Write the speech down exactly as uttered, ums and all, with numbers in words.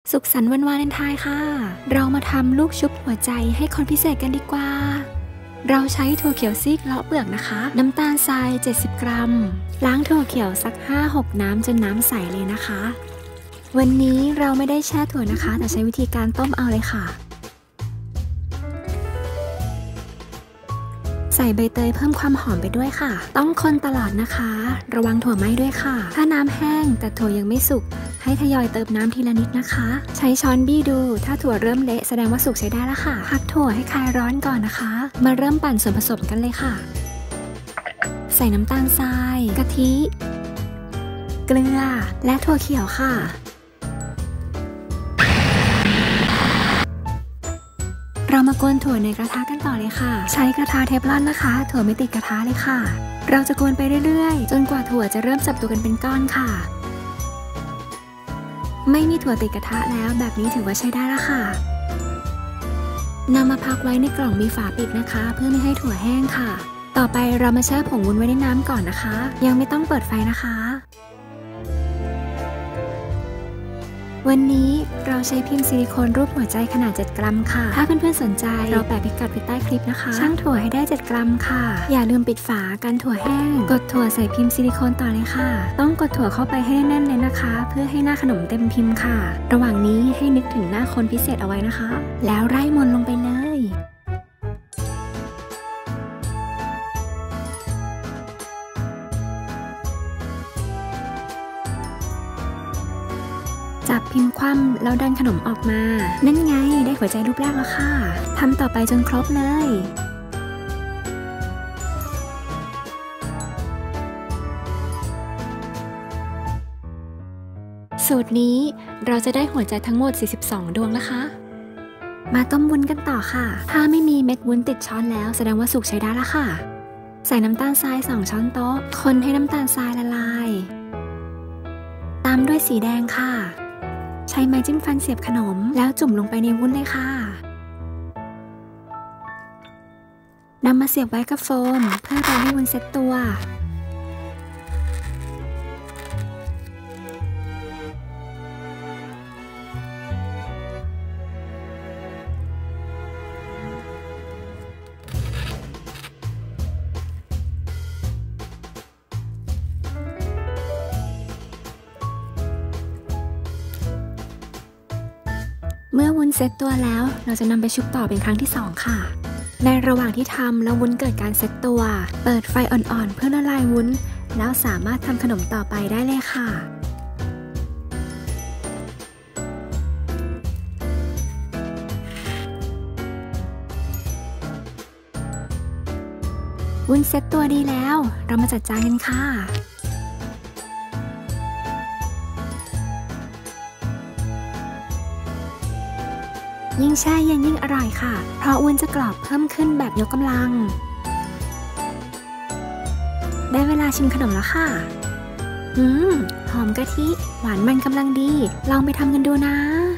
สุขสันต์วันวาเลนไทน์ค่ะเรามาทำลูกชุบหัวใจให้คนพิเศษกันดีกว่าเราใช้ถั่วเขียวซีกเลาะเปลือกนะคะน้ำตาลทรายเจ็ดสิบกรัมล้างถั่วเขียวสัก ห้าหก น้ำจนน้ำใสเลยนะคะวันนี้เราไม่ได้แช่ถั่วนะคะแต่ใช้วิธีการต้มเอาเลยค่ะใส่ใบเตยเพิ่มความหอมไปด้วยค่ะต้องคนตลอดนะคะระวังถั่วไหม้ด้วยค่ะถ้าน้ำแห้งแต่ถั่วยังไม่สุกให้ทยอยเติมน้ำทีละนิดนะคะใช้ช้อนบี้ดูถ้าถั่วเริ่มเละแสดงว่าสุกใช้ได้แล้วค่ะพักถั่วให้คลายร้อนก่อนนะคะมาเริ่มปั่นส่วนผสมกันเลยค่ะใส่น้ำตาลทรายกะทิเกลือและถั่วเขียวค่ะเรามากวนถั่วในกระทะกันต่อเลยค่ะใช้กระทะเทฟลอนนะคะถั่วไม่ติดกระทะเลยค่ะเราจะกวนไปเรื่อยๆจนกว่าถั่วจะเริ่มจับตัวกันเป็นก้อนค่ะไม่มีถั่วติดกระทะแล้วแบบนี้ถือว่าใช้ได้แล้วค่ะนำมาพักไว้ในกล่องมีฝาปิดนะคะเพื่อไม่ให้ถั่วแห้งค่ะต่อไปเรามาแช่ผงวุ้นไว้ในน้ำก่อนนะคะยังไม่ต้องเปิดไฟนะคะวันนี้เราใช้พิมพ์ซิลิโคนรูปหัวใจขนาดเจ็ดกรัมค่ะถ้าเพื่อนๆสนใจเราแปะพิกัดไว้ใต้คลิปนะคะชั่งถั่วให้ได้เจ็ดกรัมค่ะอย่าลืมปิดฝากันถั่วแห้งกดถั่วใส่พิมพ์ซิลิโคนต่อเลยค่ะต้องกดถั่วเข้าไปให้แน่นๆเลยนะคะเพื่อให้หน้าขนมเต็มพิมพ์ค่ะระหว่างนี้ให้นึกถึงหน้าคนพิเศษเอาไว้นะคะแล้วไล่มนต์ลงไปเลยจับพิมพ์คว่ำแล้วดันขนมออกมานั่นไงได้หัวใจรูปแรกแล้วค่ะทำต่อไปจนครบเลยสูตรนี้เราจะได้หัวใจทั้งหมดสี่สิบสองดวงนะคะมาต้มวุ้นกันต่อค่ะถ้าไม่มีเม็ดวุ้นติดช้อนแล้วแสดงว่าสุกใช้ได้แล้วค่ะใส่น้ำตาลทรายสองช้อนโต๊ะคนให้น้ำตาลทรายละลายตามด้วยสีแดงค่ะใช้ไม้จิ้มฟันเสียบขนมแล้วจุ่มลงไปในวุ้นเลยค่ะนำมาเสียบไว้กับโฟมเพื่อรอให้วุ้นเซ็ตตัวเมื่อวุ้นเซ็ตตัวแล้วเราจะนำไปชุบต่อเป็นครั้งที่สองค่ะในระหว่างที่ทำแล้ววุ้นเกิดการเซ็ตตัวเปิดไฟอ่อนๆเพื่อละลายวุ้นแล้วสามารถทำขนมต่อไปได้เลยค่ะวุ้นเซ็ตตัวดีแล้วเรามาจัดจานกันค่ะยิ่งแช่เย็นยิ่งอร่อยค่ะเพราะวุ้นจะกรอบเพิ่มขึ้นแบบยกกำลังได้เวลาชิมขนมแล้วค่ะอืมหอมกะทิหวานมันกำลังดีลองไปทำกันดูนะ